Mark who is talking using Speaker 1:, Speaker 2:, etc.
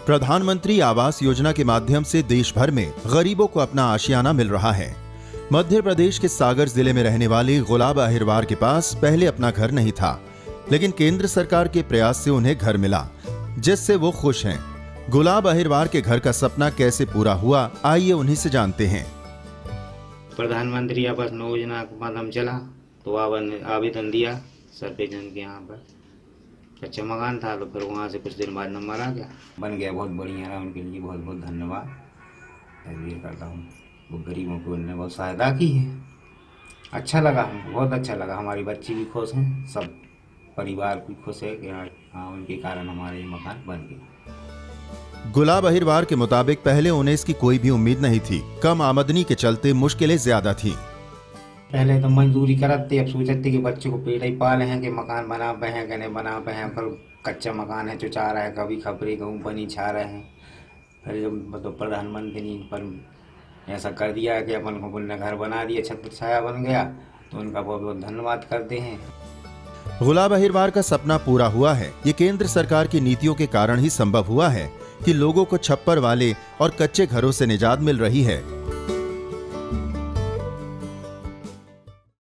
Speaker 1: प्रधानमंत्री आवास योजना के माध्यम से देश भर में गरीबों को अपना आशियाना मिल रहा है। मध्य प्रदेश के सागर जिले में रहने वाले गुलाब अहिरवार के पास पहले अपना घर नहीं था, लेकिन केंद्र सरकार के प्रयास से उन्हें घर मिला, जिससे वो खुश हैं। गुलाब अहिरवार के घर का सपना कैसे पूरा हुआ, आइए उन्हीं से जानते हैं।
Speaker 2: प्रधानमंत्री आवास योजना का माध्यम चला तो आवेदन दिया सरपंच के यहाँ पर। कच्चा मकान था तो फिर वहाँ से कुछ दिन बाद नंबर आ गया, बन गया। बहुत बढ़िया रहा, उनके लिए बहुत बहुत धन्यवाद करता हूँ। वो गरीबों को उन्होंने बहुत सहायता की है। अच्छा लगा, बहुत अच्छा लगा। हमारी बच्ची भी खुश हैं, सब परिवार भी खुश है कि हाँ उनके कारण हमारे मकान बन गए।
Speaker 1: गुलाब अहिरवार के मुताबिक पहले उन्हें इसकी कोई भी उम्मीद नहीं थी। कम आमदनी के चलते मुश्किलें ज्यादा थी।
Speaker 2: पहले तो मजदूरी करते, अब सोचते कि बच्चे को पेड़ ही पाले हैं कि मकान बना पे हैं कि नहीं बना पे हैं। पर कच्चा मकान है जो चाह रहा है, कभी खपरे कहूँ बनी छा रहे हैं। फिर जब तो प्रधानमंत्री पर ऐसा कर दिया कि अपन को बोलने घर बना दिया, छत्र छाया बन गया, तो उनका बहुत बहुत धन्यवाद करते हैं।
Speaker 1: गुलाब अहिरवार का सपना पूरा हुआ है। ये केंद्र सरकार की नीतियों के कारण ही संभव हुआ है कि लोगों को छप्पर वाले और कच्चे घरों से निजात मिल रही है।